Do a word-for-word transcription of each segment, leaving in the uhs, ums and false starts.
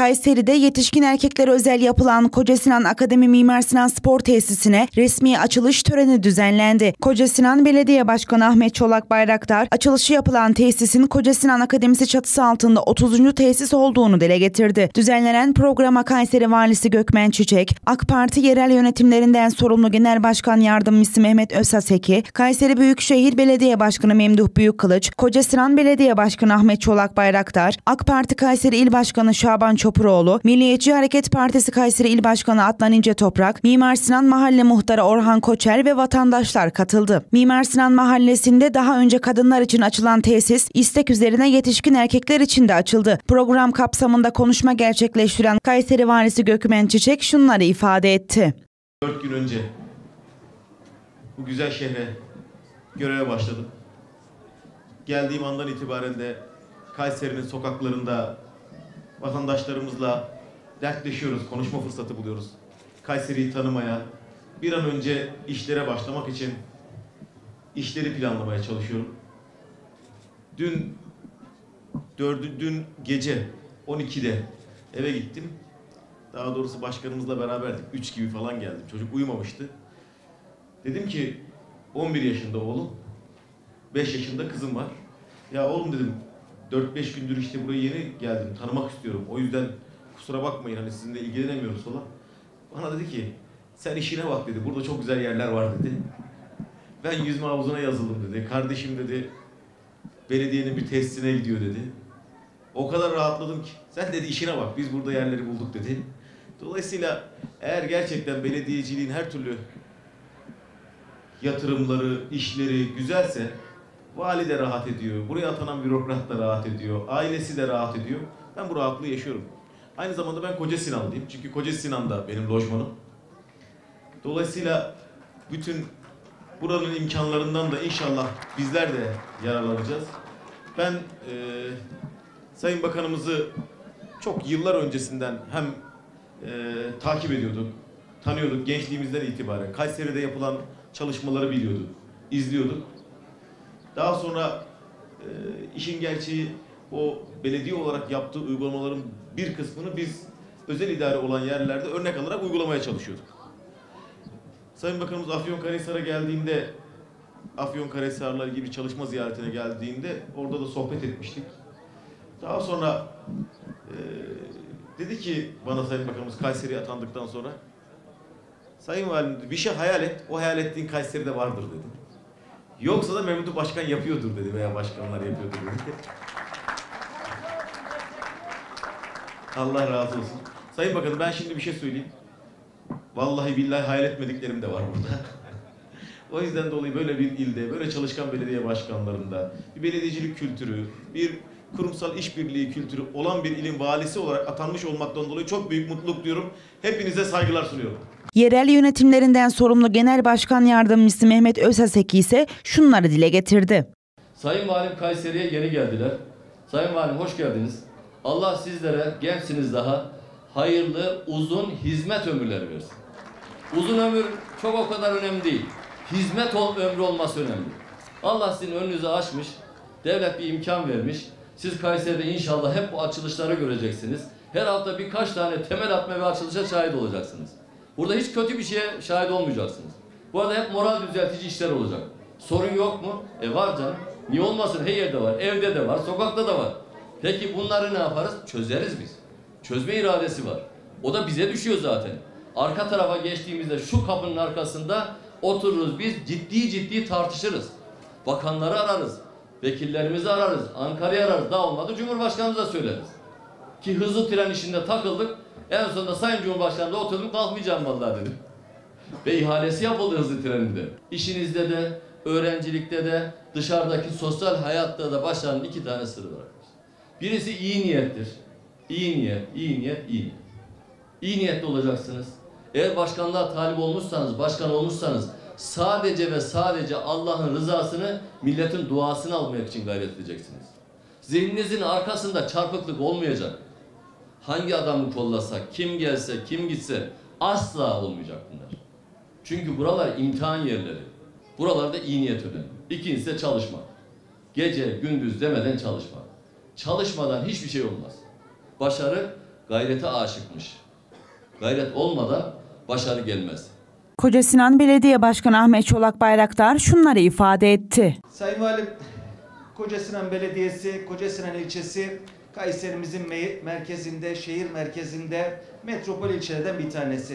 Kayseri'de yetişkin erkeklere özel yapılan Koca Sinan Akademi Mimar Sinan Spor Tesisi'ne resmi açılış töreni düzenlendi. Koca Sinan Belediye Başkanı Ahmet Çolak Bayraktar, açılışı yapılan tesisin Koca Sinan Akademisi çatısı altında otuzuncu tesis olduğunu dile getirdi. Düzenlenen programa Kayseri Valisi Gökmen Çiçek, AK Parti yerel yönetimlerinden sorumlu Genel Başkan Yardımcısı Mehmet Özsaseki, Kayseri Büyükşehir Belediye Başkanı Memduh Büyükkılıç, Koca Sinan Belediye Başkanı Ahmet Çolak Bayraktar, AK Parti Kayseri İl Başkanı Şaban Çopuroğlu, Milliyetçi Hareket Partisi Kayseri İl Başkanı Adnan İnce Toprak, Mimar Sinan Mahalle Muhtarı Orhan Koçer ve vatandaşlar katıldı. Mimar Sinan Mahallesi'nde daha önce kadınlar için açılan tesis, istek üzerine yetişkin erkekler için de açıldı. Program kapsamında konuşma gerçekleştiren Kayseri Valisi Gökmen Çiçek şunları ifade etti. Dört gün önce bu güzel şehre göreve başladım. Geldiğim andan itibaren de Kayseri'nin sokaklarında vatandaşlarımızla dertleşiyoruz, konuşma fırsatı buluyoruz. Kayseri'yi tanımaya, bir an önce işlere başlamak için işleri planlamaya çalışıyorum. Dün, dördü, dün gece on ikide eve gittim. Daha doğrusu başkanımızla beraberdik. Üç gibi falan geldim. Çocuk uyumamıştı. Dedim ki on bir yaşında oğlum, beş yaşında kızım var. Ya oğlum dedim, dört beş gündür işte buraya yeni geldim, tanımak istiyorum. O yüzden kusura bakmayın hani sizinle ilgilenemiyoruz falan. Bana dedi ki, sen işine bak dedi, burada çok güzel yerler var dedi. Ben yüzme havuzuna yazıldım dedi. Kardeşim dedi, belediyenin bir tesisine gidiyor dedi. O kadar rahatladım ki, sen dedi işine bak, biz burada yerleri bulduk dedi. Dolayısıyla eğer gerçekten belediyeciliğin her türlü yatırımları, işleri güzelse, vali de rahat ediyor, buraya atanan bürokrat da rahat ediyor, ailesi de rahat ediyor. Ben bu rahatlığı yaşıyorum. Aynı zamanda ben Koca Sinanlıyım. Çünkü Koca Sinan da benim lojmanım. Dolayısıyla bütün buranın imkanlarından da inşallah bizler de yararlanacağız. Ben e, Sayın Bakanımızı çok yıllar öncesinden hem e, takip ediyorduk, tanıyorduk gençliğimizden itibaren. Kayseri'de yapılan çalışmaları biliyorduk, izliyorduk. Daha sonra e, işin gerçeği o belediye olarak yaptığı uygulamaların bir kısmını biz özel idare olan yerlerde örnek alarak uygulamaya çalışıyorduk. Sayın Bakanımız Afyonkarahisar'a geldiğinde, Afyonkarahisar'la ilgili bir çalışma ziyaretine geldiğinde orada da sohbet etmiştik. Daha sonra e, dedi ki bana Sayın Bakanımız Kayseri'ye atandıktan sonra, Sayın Valim bir şey hayal et, o hayal ettiğin Kayseri'de vardır dedi. Yoksa da Memduh Başkan yapıyordur dedi veya başkanlar yapıyordur dedi. Allah razı olsun. Sayın Bakanım ben şimdi bir şey söyleyeyim. Vallahi billahi hayal etmediklerim de var burada. O yüzden dolayı böyle bir ilde, böyle çalışkan belediye başkanlarında bir belediyecilik kültürü, bir kurumsal işbirliği kültürü olan bir ilin valisi olarak atanmış olmaktan dolayı çok büyük mutluluk diyorum. Hepinize saygılar sunuyorum. Yerel yönetimlerinden sorumlu Genel Başkan Yardımcısı Mehmet Özsaseki ise şunları dile getirdi. Sayın Valim Kayseri'ye yeni geldiler. Sayın Valim hoş geldiniz. Allah sizlere gençsiniz daha hayırlı, uzun hizmet ömürleri versin. Uzun ömür çok o kadar önemli değil. Hizmet ömrü olması önemli. Allah sizin önünüzü açmış, devlet bir imkan vermiş. Siz Kayseri'de inşallah hep bu açılışları göreceksiniz. Her hafta birkaç tane temel atma ve açılışa şahit olacaksınız. Burada hiç kötü bir şeye şahit olmayacaksınız. Bu arada hep moral düzeltici işler olacak. Sorun yok mu? E var canım. Niye olmasın? Her yerde var. Evde de var. Sokakta da var. Peki bunları ne yaparız? Çözeriz biz. Çözme iradesi var. O da bize düşüyor zaten. Arka tarafa geçtiğimizde şu kapının arkasında otururuz biz, ciddi ciddi tartışırız. Bakanları ararız. Vekillerimizi ararız. Ankara'yı ararız. Daha olmadı Cumhurbaşkanımıza söyleriz. Ki hızlı tren işinde takıldık. En sonunda Sayın Cumhurbaşkanı da oturdum kalkmayacağım vallahi dedim. Ve ihalesi yapıldı hızlı treninde. İşinizde de, öğrencilikte de, dışarıdaki sosyal hayatta da başarının iki tane sırrı var. Birisi iyi niyettir. İyi niyet, iyi niyet, iyi niyet. İyi niyetli olacaksınız. Eğer başkanlığa talip olmuşsanız, başkan olmuşsanız sadece ve sadece Allah'ın rızasını, milletin duasını almak için gayret edeceksiniz. Zihninizin arkasında çarpıklık olmayacak. Hangi adamı kollasak, kim gelse, kim gitse asla olmayacak bunlar. Çünkü buralar imtihan yerleri. Buralarda iyi niyet önemli. İkincisi de çalışmak. Gece, gündüz demeden çalışmak. Çalışmadan hiçbir şey olmaz. Başarı gayrete aşıkmış. Gayret olmadan başarı gelmez. Kocasinan Belediye Başkanı Ahmet Çolak Bayraktar şunları ifade etti. Sayın Valim, Kocasinan Belediyesi, Kocasinan ilçesi Kayserimizin merkezinde, şehir merkezinde metropol ilçelerden bir tanesi.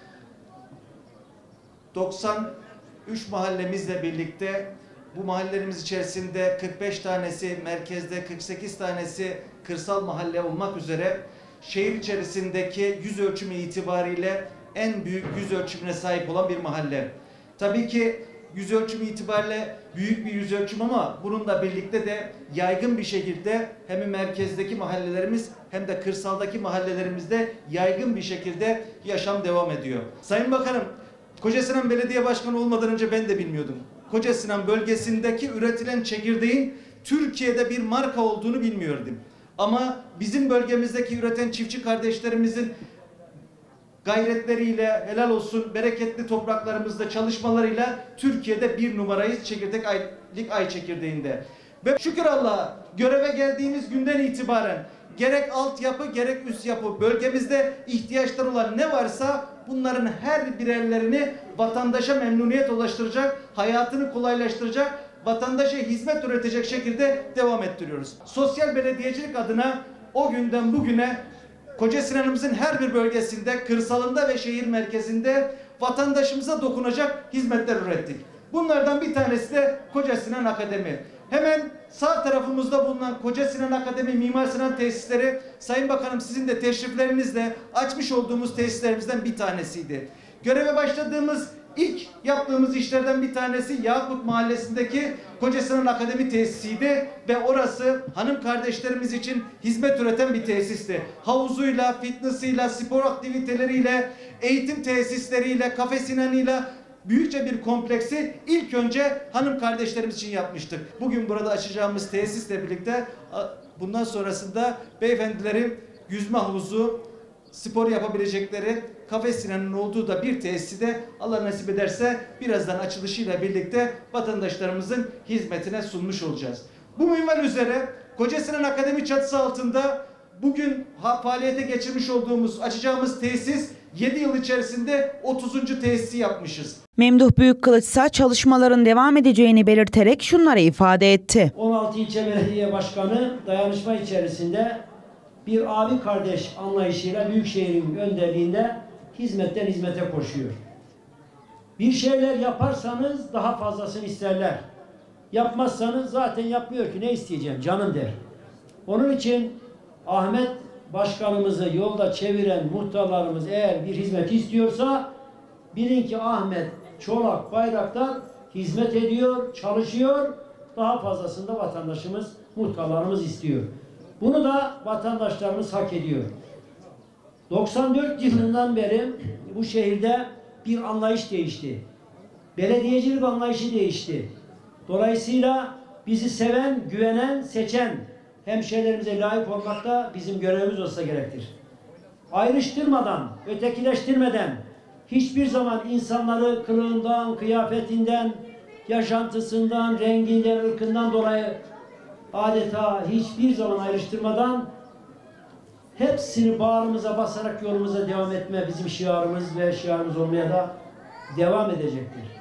doksan üç mahallemizle birlikte bu mahallelerimiz içerisinde kırk beş tanesi merkezde, kırk sekiz tanesi kırsal mahalle olmak üzere şehir içerisindeki yüz ölçümü itibariyle en büyük yüz ölçümüne sahip olan bir mahalle. Tabii ki yüz ölçümü itibariyle büyük bir yüz ölçüm ama bununla birlikte de yaygın bir şekilde hem merkezdeki mahallelerimiz hem de kırsaldaki mahallelerimizde yaygın bir şekilde yaşam devam ediyor. Sayın Bakanım, Kocasinan Belediye Başkanı olmadan önce ben de bilmiyordum. Kocasinan bölgesindeki üretilen çekirdeğin Türkiye'de bir marka olduğunu bilmiyordum. Ama bizim bölgemizdeki üreten çiftçi kardeşlerimizin gayretleriyle, helal olsun, bereketli topraklarımızda çalışmalarıyla Türkiye'de bir numarayız çekirdek aylık ay çekirdeğinde. Ve şükür Allah'a göreve geldiğimiz günden itibaren gerek altyapı gerek üst yapı bölgemizde ihtiyaçları olan ne varsa bunların her birerlerini vatandaşa memnuniyet ulaştıracak, hayatını kolaylaştıracak, vatandaşa hizmet üretecek şekilde devam ettiriyoruz. Sosyal belediyecilik adına o günden bugüne Kocasinan'ımızın her bir bölgesinde, kırsalında ve şehir merkezinde vatandaşımıza dokunacak hizmetler ürettik. Bunlardan bir tanesi de Kocasinan Akademi. Hemen sağ tarafımızda bulunan Kocasinan Akademi Mimar Sinan tesisleri, Sayın Bakanım sizin de teşriflerinizle açmış olduğumuz tesislerimizden bir tanesiydi. Göreve başladığımız ilk yaptığımız işlerden bir tanesi Yakut Mahallesi'ndeki Kocasinan Akademi tesisiydi ve orası hanım kardeşlerimiz için hizmet üreten bir tesisti. Havuzuyla, fitness'ıyla, spor aktiviteleriyle, eğitim tesisleriyle, Kafe Sinan'ıyla büyükçe bir kompleksi ilk önce hanım kardeşlerimiz için yapmıştık. Bugün burada açacağımız tesisle birlikte bundan sonrasında beyefendilerin yüzme havuzu, spor yapabilecekleri Kafe Sinan'ın olduğu da bir tesisi de Allah nasip ederse birazdan açılışıyla birlikte vatandaşlarımızın hizmetine sunmuş olacağız. Bu minval üzere Kocasinan Akademi çatısı altında bugün faaliyete geçirmiş olduğumuz, açacağımız tesis yedi yıl içerisinde otuzuncu tesisi yapmışız. Memduh Büyükkılıç ise çalışmaların devam edeceğini belirterek şunları ifade etti. on altı ilçe belediye başkanı dayanışma içerisinde bir abi kardeş anlayışıyla Büyükşehir'in önderliğinde hizmetten hizmete koşuyor. Bir şeyler yaparsanız daha fazlasını isterler. Yapmazsanız zaten yapmıyor ki ne isteyeceğim canım der. Onun için Ahmet Başkanımızı yolda çeviren muhtarlarımız eğer bir hizmet istiyorsa bilin ki Ahmet Çolak Bayraktar hizmet ediyor, çalışıyor. Daha fazlasını da vatandaşımız, muhtarlarımız istiyor. Bunu da vatandaşlarımız hak ediyor. doksan dört yılından beri bu şehirde bir anlayış değişti. Belediyecilik anlayışı değişti. Dolayısıyla bizi seven, güvenen, seçen hemşehrilerimize layık olmak da bizim görevimiz olsa gerektir. Ayrıştırmadan, ötekileştirmeden, hiçbir zaman insanları kılığından, kıyafetinden, yaşantısından, renginden, ırkından dolayı adeta hiçbir zaman ayrıştırmadan hepsini bağrımıza basarak yolumuza devam etme bizim şiarımız ve şiarımız olmaya da devam edecektir.